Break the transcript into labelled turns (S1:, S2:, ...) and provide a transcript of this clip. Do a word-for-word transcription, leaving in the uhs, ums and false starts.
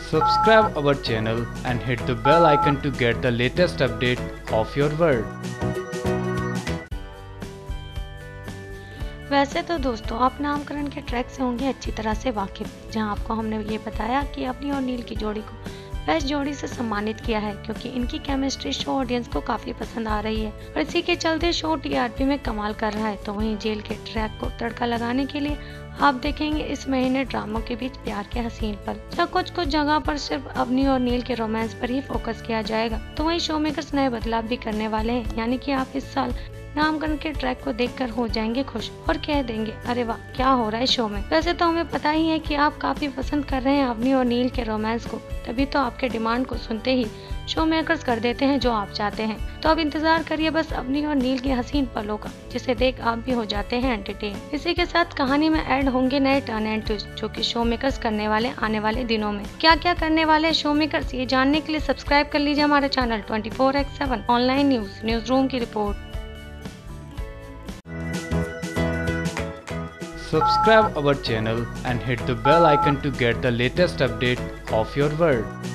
S1: Subscribe our channel and hit the bell icon to get the latest update of your world.
S2: वैसे तो दोस्तों आप नामकरण के ट्रैक से होंगे अच्छी तरह से वाकिफ, जहां आपको हमने ये बताया कि अवनी और नील की जोड़ी को बेस्ट जोड़ी से सम्मानित किया है क्योंकि इनकी केमिस्ट्री शो ऑडियंस को काफी पसंद आ रही है और इसी के चलते शो टीआरपी में कमाल कर रहा है। तो वहीं जेल के ट्रैक को तड़का लगाने के लिए आप देखेंगे इस महीने ड्रामों के बीच प्यार के हसीन पल, जहाँ कुछ कुछ जगह पर सिर्फ अवनी और नील के रोमांस पर ही फोकस किया जाएगा। तो वहीं शो मेकर्स नए बदलाव भी करने वाले हैं, यानी कि आप इस साल नामकरण के ट्रैक को देखकर हो जाएंगे खुश और कह देंगे अरे वाह क्या हो रहा है शो में। वैसे तो हमें पता ही है कि आप काफी पसंद कर रहे हैं अवनी और नील के रोमांस को, तभी तो आपके डिमांड को सुनते ही शो मेकर्स कर देते हैं जो आप चाहते हैं। तो अब इंतजार करिए बस अवनी और नील के हसीन पलों का, जिसे देख आप भी हो जाते हैं एंटरटेन। इसी के साथ कहानी में ऐड होंगे नए टर्न एंड ट्विस्ट जो कि शो मेकर्स करने वाले आने वाले दिनों में। क्या क्या करने वाले शो मेकर्स, ये जानने के लिए सब्सक्राइब कर लीजिए हमारा channel twenty four x seven online news news room की report.
S1: Subscribe our channel and hit the bell icon to get the latest update of your world.